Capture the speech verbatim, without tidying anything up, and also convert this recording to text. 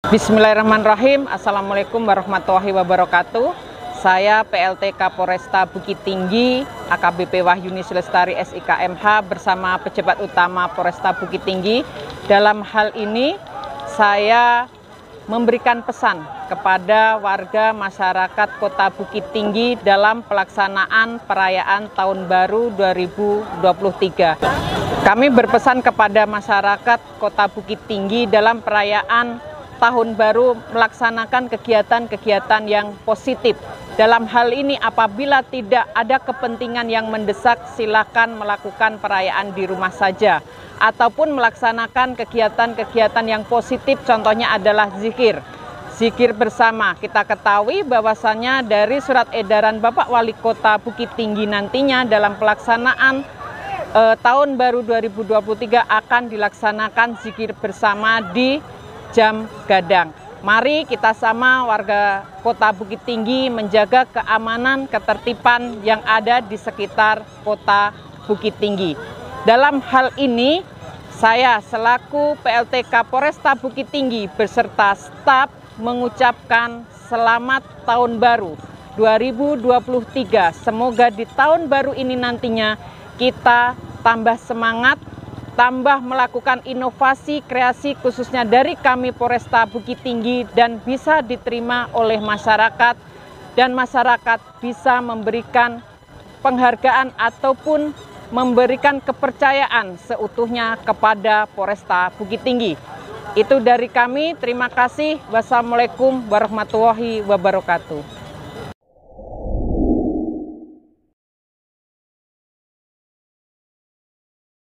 Bismillahirrahmanirrahim. Assalamualaikum warahmatullahi wabarakatuh. Saya P L T Kapolresta Bukit Tinggi A K B P Wahyuni Sulestari S I K M H bersama pejabat utama Polresta Bukit Tinggi. Dalam hal ini saya memberikan pesan kepada warga masyarakat Kota Bukit Tinggi dalam pelaksanaan perayaan Tahun Baru dua ribu dua puluh tiga. Kami berpesan kepada masyarakat Kota Bukit Tinggi dalam perayaan Tahun Baru melaksanakan kegiatan-kegiatan yang positif. Dalam hal ini apabila tidak ada kepentingan yang mendesak, silakan melakukan perayaan di rumah saja. Ataupun melaksanakan kegiatan-kegiatan yang positif, contohnya adalah zikir. Zikir bersama. Kita ketahui bahwasannya dari surat edaran Bapak Wali Kota Bukit Tinggi nantinya dalam pelaksanaan eh, Tahun Baru dua ribu dua puluh tiga akan dilaksanakan zikir bersama di jam gadang. Mari kita sama warga Kota Bukit Tinggi menjaga keamanan, ketertiban yang ada di sekitar Kota Bukit Tinggi. Dalam hal ini, saya selaku P L T Kapolresta Bukit Tinggi beserta staf mengucapkan selamat Tahun Baru dua ribu dua puluh tiga. Semoga di tahun baru ini nantinya kita tambah semangat, tambah melakukan inovasi kreasi khususnya dari kami Polresta Bukit Tinggi dan bisa diterima oleh masyarakat dan masyarakat bisa memberikan penghargaan ataupun memberikan kepercayaan seutuhnya kepada Polresta Bukit Tinggi. Itu dari kami, terima kasih. Wassalamualaikum warahmatullahi wabarakatuh.